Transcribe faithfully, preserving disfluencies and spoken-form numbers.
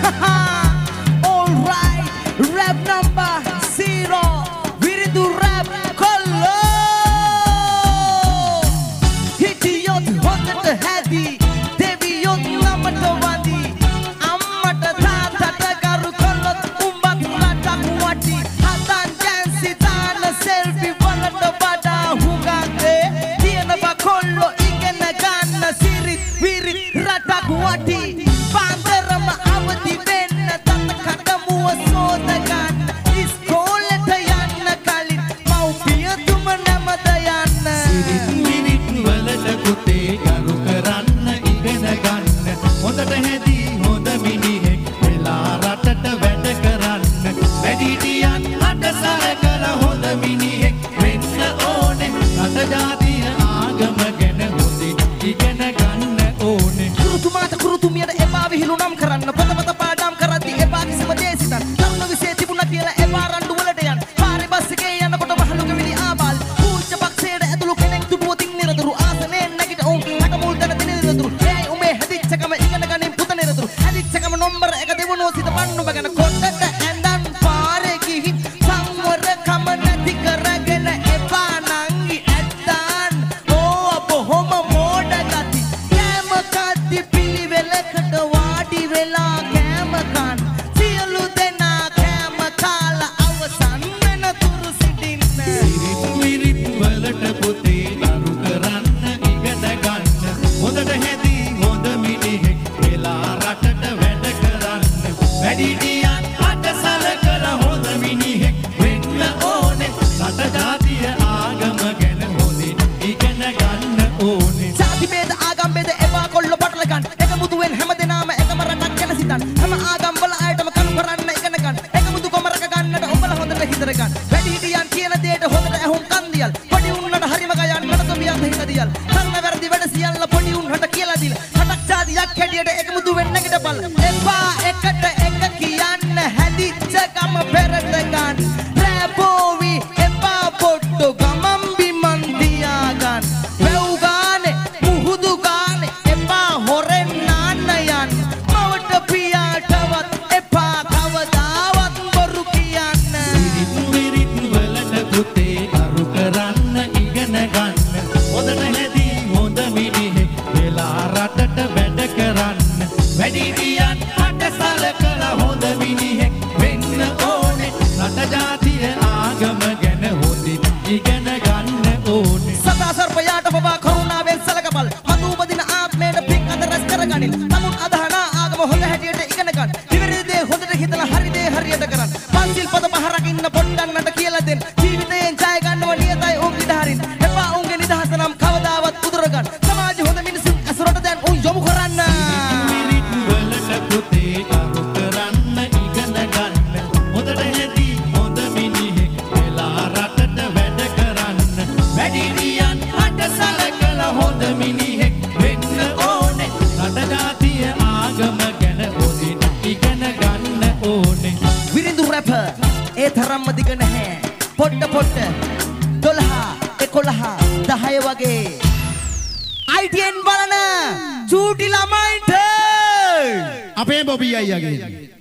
Alright, rap number zero. Virindu rap kollo. Hitiyot hondata hadi. Deviyot namata wadi. Ammata taatata karu kollot umbat ratak wati. Hatan jansi tana selfie walata wada hugate. Tiana ba kollo igena ganna sirit virit ratak wati. Pandarama avadi venna tata kadamuwa sodagan. Iskolata yanna kalin maupiya tuma namada yanna. Sirit virit walata kote karu karanna igena ganna. Hondata hedi honda minihek vela ratata වැඩ කරන්න. වැඩිහිටියන් අටසර කළ හොඳ මිනිහෙක් වෙන්න ඕනේ. රට ජාතිය ආගම ගැන හොඳින් ඉගෙන ගන්න ඕනේ. Kurutumata kurutumiyada eba vihilu nam karanna pata pata padam karati eba kisima desitan taruna vise tibuna kiyala eba randu walata yan pare bus එකේ යනකොට මහලුක විලි ආබල් පූජ්‍ය පක්ෂයට ඇතුළු කෙනෙක් තුඩුවතින් නිරතුරු ආසනේ නැගිට උන් රට මුල් තැන දින නිරතුරු ඒ උඹේ හැදිච්චකම ඉගෙන ගනින් පුත නිරතුරු හැදිච්චකම නම්බර එක දෙවනුව සිත පන්නු බගන කොටට ඇඳන් පාරේ ගිහින් සංවර කම නැති කරගෙන එපා නංගි ඇද්දාන් ඕ බොහොම මෝඩ ගති කෑම කද්දි පිළිවෙලකට වාඩි වෙලා කෑම කන් සියලු දෙනා කෑම කාලා අවසන් වෙන තුරු සිටින්න සිරිත් විරිත් වලට පොතේ දරු කරන්න ඉගෙන ගන්න. හොඳට හැදී හොඳ මිනිහෙක් වෙලා රටට වැඩ කරන්න. වැඩිහිටියන් අටසල කළ හොඳ මිනිහෙක් වෙන්න ඕනේ. රට ජාතිය ආගම ගැන හොඳින් ඉගෙන ගන්න ඕනේ. ජාති ભેද ආගම් ભેද එපා කොල්ල පටල ගන්න එක මුදුවෙන් හැම දෙනාම එකම රටක් ගැන සිතන්න හැම ආගම් වල අයටම කණු කරන්න ඉගෙන ගන්න එක මුදු කොමරක ගන්නට ඔබලා හොඳට හිතර ගන්න වැඩිහිටියන් කියන දේට හොඳට ඇහුම් කන් දියල් පොඩි උන්නට හරිම ගයන්නට තොබියන් හිත දියල් කරන වැරදි වැඩ සියල්ල පොඩි උන්නට කියලා දීලා රටක් ජාතියක් හැටියට එක මුදුවෙන් නැගිට බල එපා එකට එක කියන්න හැදිච්ච ගම පෙරට ගන්න රැපෝවි එපා පොට්ටු ගමම් බිමන් දියා ගන්න වැව් ගානේ මුහුදු ගානේ එපා හොරෙන් නාන්න යන්න මවට පියාටවත් එපා කවදාවත් බොරු කියන්න සිරිත් විරිත් වලට පොතේ දරු කරන්න ඉගෙන ගන්න. හොඳට හැදී හොඳ මිනිහෙක් වෙලා රටට වැඩ කරන්න. වැඩිහිටියන් අටසල කළ හොඳ මිනිහෙක් වෙන්න ඕනේ. රට ජාතිය ආගම ගැන හොඳින් ඉගෙන ගන්න ඕනේ. සදා සර්පයාට බබා කරුණාවෙන් සලකබල් මතු උපදින ආත්මයට පික් අද රැස් කරගනින් තමුන් අදහන ආගම හොඳ හැටියට ඉගෙන ගන්න නිවැරදි දේ හොඳට හිතලා හරි දේ හරියට කරන්න පන්සිල් පද පහ රකින්න පොඩ්ඩන්නට කියලා දෙන්න ජීවිතයෙන් ජය ගන්නව නියතයි උන් ඉදහරින් එපා උන්ගේ නිදහස නම් කවදාවත් උදුර ගන්න සමාජ හොඳ මිනිසුන් අසුරට දැන් උන් යොමු කරන්න විරිත් වලට පොතේ දරු කරන්න ඉගෙන ගන්න. හොඳට හැදී හොඳ මිනිහෙක් වෙලා රටට වැඩ කරන්න. වැඩිහිටියන් අටසල කළ හොඳ මිනිහෙක් වෙන්න ඕනේ. රට ජාතිය ආගම ගැන හොඳින් ඉගෙන ගන්න ඕනේ. විරිඳු රැප ඒ තරම්ම දිග නැහැ පොඩ්ඩ පොඩ්ඩ දොළහ එකොළහ දහය වගේ I T N බලන චූටි ළමයින්ට අපේ බොබී අයියාගේ